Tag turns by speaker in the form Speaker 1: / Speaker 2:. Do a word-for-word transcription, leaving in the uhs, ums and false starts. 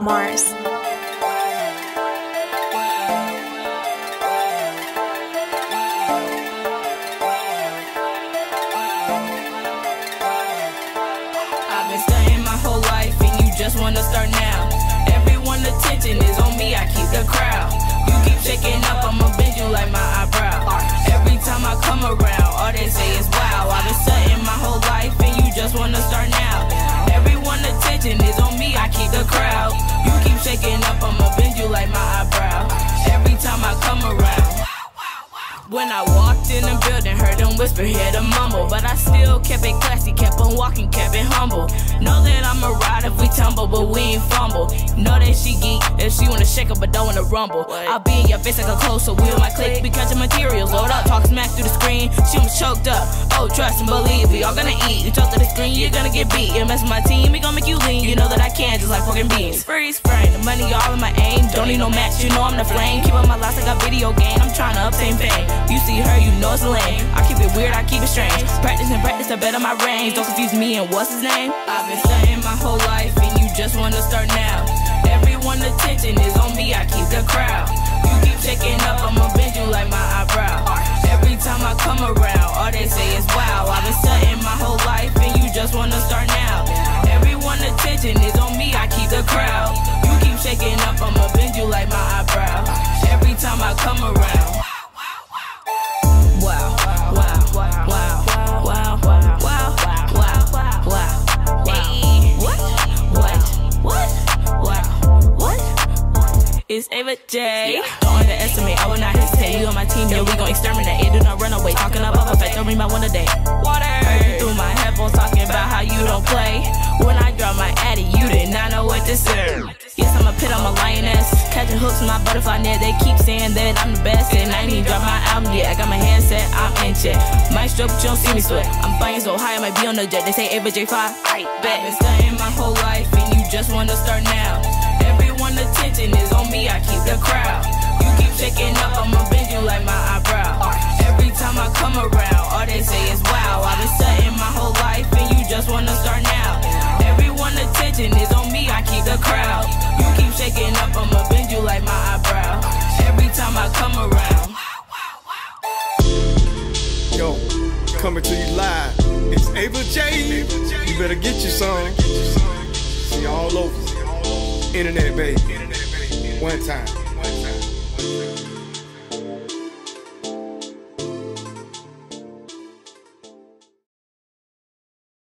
Speaker 1: Mars.
Speaker 2: I've been studying my whole life and you just wanna start now. Everyone's attention is on me, I keep the crowd. You keep shaking up, I'ma bend you like my eyebrow. Every time I come around, all they say is wow. I've been studying my whole life and you just wanna start now. Everyone's attention is on me, I keep the crowd. You keep shaking up, I'ma bend you like my eyebrow. Every time I come around. When I walked in the building, heard them whisper, hear them mumble. But I still kept it classy, kept on walking, kept it humble. Know that I'ma ride if we tumble, but we ain't fumble. Know that she geek, if she wanna shake up, but don't wanna rumble. I'll be in your face like a close, so we on my click. We catching materials, load up, talk smack through the screen. She was choked up, oh trust and believe, we all gonna eat. You talk to the screen, you're gonna get beat. You mess with my team, we gon' make you lean. You know that I can, just like fucking beans. Freeze frame, the money all in my aim. Don't need no match, you know I'm the flame. Keep up my life like a video game, I'm trying to obtain fame. You see her, you know it's lame. I keep it weird, I keep it strange. Practice and practice, I bet on my range. Don't confuse me and what's his name. I've been studying my whole life and you just wanna start now. Everyone's attention is on me, I keep the crowd. You keep shaking up, I'ma bend you like my eyebrow. Every time I come around, all they say is wow. I've been studying my whole life and you just wanna start now. Everyone's attention is on me, I keep the crowd. You keep shaking up, I'ma bend you like my eyebrow. Every time I come around. Wow, wow, wow, wow, wow, wow, wow, wow, wow. Hey, what? What? What? Wow, what? It's Ava J. Don't underestimate, I will not hesitate. You on my team, yeah, we gon' exterminate. It do not run away, talking about effect, don't read my one a day. Water. Heard you through my headphones talking about how you don't play. When I drop my addy, you did not know what to say. Yes, I'm a pit, I'm a lioness. Catching hooks in my butterfly net. They keep saying that I'm the best, and I ain't even drop my album yet. I got my handset, I'm in check. Might stroke, but you don't see me sweat. I'm flying so high, I might be on the jet. They say Ava J five, I bet. I've been studying my whole life, and you just wanna start now. Everyone's attention is on me, I keep the crowd. You keep shaking up, I'ma bend you like my eyebrow. Every time I come around, all they say is wow. I've been studying my whole life, and you just wanna start now. Everyone's attention is on me, I keep the crowd. You keep shaking up, I'ma bend you like my eyebrow. Every time I come around.
Speaker 3: Yo, coming to you live. It's Ava J. You better get you some. See you all over. Internet, baby. One time. One time.